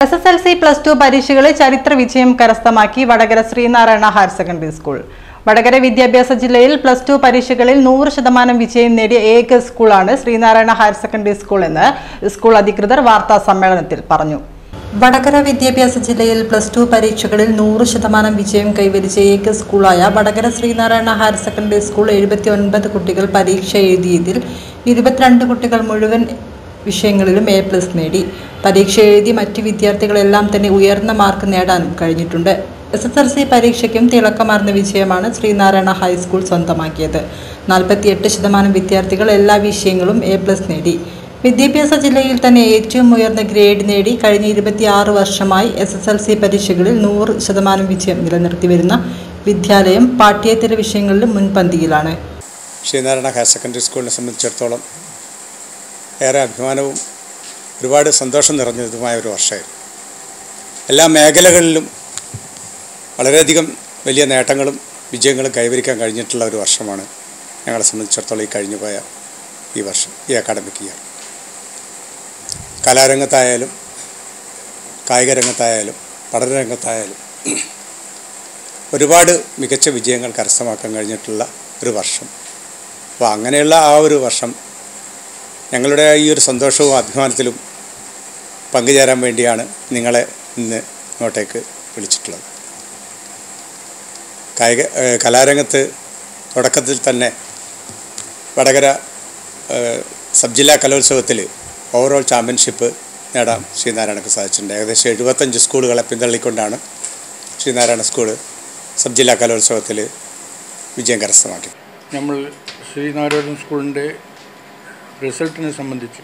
SSLC +2 പരീക്ഷകളിൽ ചരിത്ര വിജയം കരസ്ഥമാക്കി Vadakara Sreenarayana higher secondary school. Vadakara വിദ്യാഭ്യാസ ജില്ലയിൽ +2 പരീക്ഷകളിൽ 100% വിജയം നേടിയ ഏക സ്കൂളാണ് ശ്രീനാരായണ ഹയർ സെക്കൻഡറി സ്കൂൾ എന്ന് സ്കൂൾ അധികൃതർ വാർത്താ സമ്മേളനത്തിൽ പറഞ്ഞു. വടകര വിദ്യാഭ്യാസ ജില്ലയിൽ +2 പരീക്ഷകളിൽ 100% വിജയം കൈവരിച്ച ഏക സ്കൂളായ Vadakara Sreenarayana higher secondary school 79 കുട്ടികൾ പരീക്ഷ എഴുതിയതിൽ 22 കുട്ടികൾ മുഴുവൻ വിഷയങ്ങളിലും A+ നേടി. പരീക്ഷ എഴുതി മറ്റ് വിദ്യാർത്ഥികളെല്ലാം തന്നെ ഉയർന്ന മാർക്ക് നേടാനും കഴിഞ്ഞിട്ടുണ്ട്. SSLC പരീക്ഷയ്ക്കും തിളക്കമാർന്ന വിജയമാണ് ശ്രീനാരായണ ഹൈസ്കൂൾ സ്വന്തമാക്കിയത്. 48% വിദ്യാർത്ഥികൾ എല്ലാ വിഷയങ്ങളും A+ നേടി. വിദ്യാഭ്യാസ ജില്ലയിൽ തന്നെ ഏറ്റവും ഉയർന്ന ഗ്രേഡ് നേടി കഴിഞ്ഞ 26 വർഷമായി SSLC പരീക്ഷകളിൽ 100% വിജയം നിലനിർത്തി വരുന്ന വിദ്യാലയം പാഠ്യേതര വിഷയങ്ങളിലും മുൻപന്തിയിലാണ്. ശ്രീനാരായണ ഹയർ സെക്കൻഡറി സ്കൂളിനെ സംബന്ധിച്ചിടത്തോളം ഏറെ അഭിമാനവും ഒരുപാട് സന്തോഷം നിറഞ്ഞതുമായ ഒരു വർഷമായിരുന്നു. എല്ലാ മേഖലകളിലും വളരെയധികം വലിയ നേട്ടങ്ങളും വിജയങ്ങളും കൈവരിക്കാൻ കഴിഞ്ഞിട്ടുള്ള ഒരു വർഷമാണ് ഞങ്ങളെ സംബന്ധിച്ചിടത്തോളം ഈ കഴിഞ്ഞുപോയ ഈ വർഷം, ഈ അക്കാഡമിക് ഇയർ. കലാരംഗത്തായാലും കായിക രംഗത്തായാലും പഠനരംഗത്തായാലും ഒരുപാട് മികച്ച വിജയങ്ങൾ കരസ്ഥമാക്കാൻ കഴിഞ്ഞിട്ടുള്ള ഒരു വർഷം. അപ്പോൾ അങ്ങനെയുള്ള ആ ഒരു വർഷം ഞങ്ങളുടെ ഈ ഒരു സന്തോഷവും അഭിമാനത്തിലും പങ്കുചേരാൻ വേണ്ടിയാണ് നിങ്ങളെ ഇന്ന് ഇങ്ങോട്ടേക്ക് വിളിച്ചിട്ടുള്ളത്. കലാരംഗത്ത് തുടക്കത്തിൽ തന്നെ വടകര സബ് ജില്ലാ കലോത്സവത്തിൽ ഓവറോൾ ചാമ്പ്യൻഷിപ്പ് നേടാൻ ശ്രീനാരായണക്ക് സാധിച്ചിട്ടുണ്ട്. ഏകദേശം 75 സ്കൂളുകളെ പിന്തള്ളിക്കൊണ്ടാണ് ശ്രീനാരായണ സ്കൂള് സബ് ജില്ലാ കലോത്സവത്തിൽ വിജയം കരസ്ഥമാക്കി. നമ്മൾ ശ്രീനാരായണ സ്കൂളിൻ്റെ റിസൾട്ടിനെ സംബന്ധിച്ച്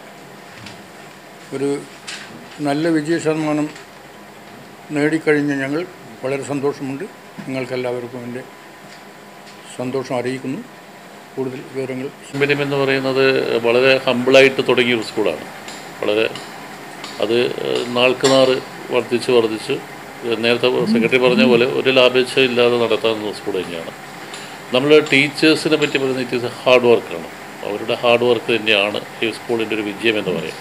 ഒരു നല്ല വിജയ ശതമാനം നേടിക്കഴിഞ്ഞ് ഞങ്ങൾ വളരെ സന്തോഷമുണ്ട്. നിങ്ങൾക്കെല്ലാവർക്കും എൻ്റെ സന്തോഷം അറിയിക്കുന്നു. കൂടുതൽ വിവരങ്ങൾ എന്ന് പറയുന്നത് വളരെ ഹമ്പിളായിട്ട് തുടങ്ങിയൊരു സ്കൂളാണ്. വളരെ അത് നാൾക്ക് നാൾ വർദ്ധിച്ച് നേരത്തെ സെക്രട്ടറി പറഞ്ഞ പോലെ ഒരു ലാഭേച്ഛ ഇല്ലാതെ നടത്താവുന്ന സ്കൂൾ തന്നെയാണ്. നമ്മൾ ടീച്ചേഴ്സിനെ പറ്റി പറയുന്നത് ഇറ്റ് ഈസ് ഹാർഡ് വർക്കാണ്. അവരുടെ ഹാർഡ് വർക്ക് തന്നെയാണ് ഈ സ്കൂളിൻ്റെ ഒരു വിജയം എന്ന് പറയാം.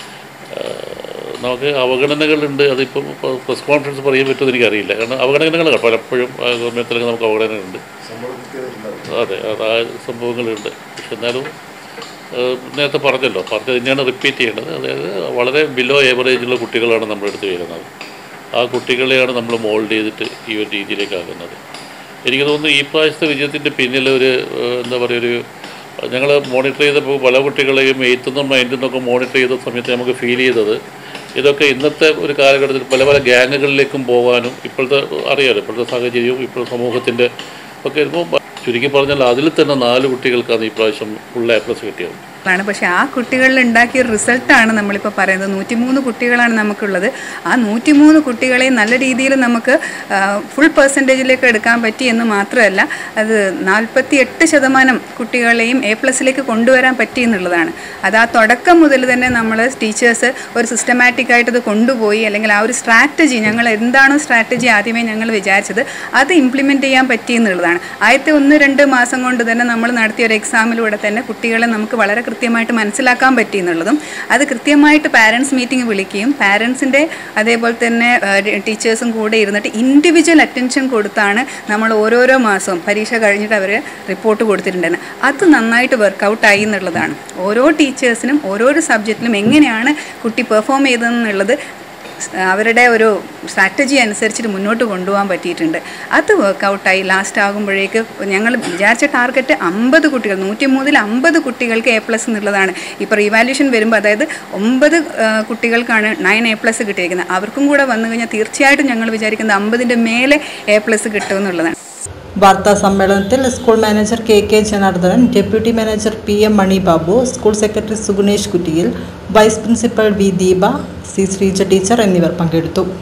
നമുക്ക് അവഗണനകളുണ്ട്. അതിപ്പം പ്രസ് കോൺഫറൻസ് പറയാൻ പറ്റുമെന്ന് എനിക്കറിയില്ല. കാരണം അവഗണനകൾ പലപ്പോഴും ഗവൺമെൻറ്റിലൊക്കെ നമുക്ക് അവഗണനകളുണ്ട്. അതെ, ആ സംഭവങ്ങളുണ്ട്. പക്ഷെ എന്നാലും നേരത്തെ പറഞ്ഞത് തന്നെയാണ് റിപ്പീറ്റ് ചെയ്യേണ്ടത്. അതായത് വളരെ ബിലോ ഏവറേജുള്ള കുട്ടികളാണ് നമ്മുടെ അടുത്ത് വരുന്നത്. ആ കുട്ടികളെയാണ് നമ്മൾ മോൾഡ് ചെയ്തിട്ട് ഈ ഒരു രീതിയിലേക്കാകുന്നത്. എനിക്ക് തോന്നുന്നു ഈ പ്രാവശ്യത്തെ വിജയത്തിൻ്റെ പിന്നിൽ ഒരു എന്താ പറയുക, ഒരു ഞങ്ങൾ മോണിറ്റർ ചെയ്തപ്പോൾ പല കുട്ടികളെയും 8th നിന്നും 9th നിന്നൊക്കെ മോണിറ്റർ ചെയ്ത സമയത്ത് നമുക്ക് ഫീൽ ചെയ്തത് ഇതൊക്കെ ഇന്നത്തെ ഒരു കാലഘട്ടത്തിൽ പല പല ഗ്യാങ്ങുകളിലേക്കും പോകാനും ഇപ്പോഴത്തെ അറിയാമല്ലോ, ഇപ്പോഴത്തെ സാഹചര്യവും ഇപ്പോഴത്തെ സമൂഹത്തിൻ്റെ ഒക്കെ വരുമ്പോൾ ചുരുക്കി പറഞ്ഞാൽ അതിൽ തന്നെ 4 കുട്ടികൾക്കാണ് ഈ പ്രാവശ്യം ഫുൾ A+ കിട്ടിയത്. പക്ഷേ ആ കുട്ടികളിൽ ഉണ്ടാക്കിയ റിസൾട്ടാണ് നമ്മളിപ്പോൾ പറയുന്നത്. 103 കുട്ടികളാണ് നമുക്കുള്ളത്. ആ 103 കുട്ടികളെ നല്ല രീതിയിൽ നമുക്ക് ഫുൾ പെർസെൻറ്റേജിലേക്ക് എടുക്കാൻ പറ്റി എന്ന് മാത്രമല്ല, അത് 48% കുട്ടികളെയും A+ലേക്ക് കൊണ്ടുവരാൻ പറ്റി എന്നുള്ളതാണ്. അത് ആ തുടക്കം മുതൽ തന്നെ നമ്മൾ ടീച്ചേഴ്സ് ഒരു സിസ്റ്റമാറ്റിക്കായിട്ട് ഇത് കൊണ്ടുപോയി, അല്ലെങ്കിൽ ആ ഒരു സ്ട്രാറ്റജി, ഞങ്ങൾ എന്താണോ സ്ട്രാറ്റജി ആദ്യമേ ഞങ്ങൾ വിചാരിച്ചത് അത് ഇംപ്ലിമെൻറ്റ് ചെയ്യാൻ പറ്റി എന്നുള്ളതാണ്. ആദ്യത്തെ 1-2 മാസം കൊണ്ട് തന്നെ നമ്മൾ നടത്തിയ ഒരു എക്സാമിലൂടെ തന്നെ കുട്ടികളെ നമുക്ക് വളരെ കൃത്യമായിട്ട് മനസ്സിലാക്കാൻ പറ്റി എന്നുള്ളതും, അത് കൃത്യമായിട്ട് പാരൻസ് മീറ്റിംഗ് വിളിക്കുകയും പാരൻസിൻ്റെ അതേപോലെ തന്നെ ടീച്ചേഴ്സും കൂടെ ഇരുന്നിട്ട് ഇൻഡിവിജ്വൽ അറ്റൻഷൻ കൊടുത്താണ് നമ്മൾ ഓരോരോ മാസവും പരീക്ഷ കഴിഞ്ഞിട്ട് അവർ റിപ്പോർട്ട് കൊടുത്തിട്ടുണ്ടായിരുന്നു. അത് നന്നായിട്ട് വർക്കൗട്ടായി എന്നുള്ളതാണ്. ഓരോ ടീച്ചേഴ്സിനും ഓരോരോ സബ്ജക്റ്റിലും എങ്ങനെയാണ് കുട്ടി പെർഫോം ചെയ്തതെന്നുള്ളത് അവരുടെ ഒരു സ്ട്രാറ്റജി അനുസരിച്ചിട്ട് മുന്നോട്ട് കൊണ്ടുപോകാൻ പറ്റിയിട്ടുണ്ട്. അത് വർക്കൗട്ടായി ലാസ്റ്റ് ആകുമ്പോഴേക്ക് ഞങ്ങൾ വിചാരിച്ച ടാർഗറ്റ് 50 കുട്ടികൾ, 103-ൽ 50 കുട്ടികൾക്ക് A+ എന്നുള്ളതാണ്. ഇപ്പോൾ റിവാല്യൂഷൻ വരുമ്പോൾ അതായത് 9 കുട്ടികൾക്കാണ് 9 A+ കിട്ടിയിരിക്കുന്നത്. അവർക്കും കൂടെ വന്നു കഴിഞ്ഞാൽ തീർച്ചയായിട്ടും ഞങ്ങൾ വിചാരിക്കുന്നത് 50ൻ്റെ മേലെ A+ കിട്ടുമെന്നുള്ളതാണ്. വാർത്താ സമ്മേളനത്തിൽ school manager KK Janardhanan, deputy manager PM Mani Babu, school secretary Sugunesh Kuttiyil, vice principal V Deepa, C Sreeja teacher എന്നിവർ പങ്കെടുത്തു.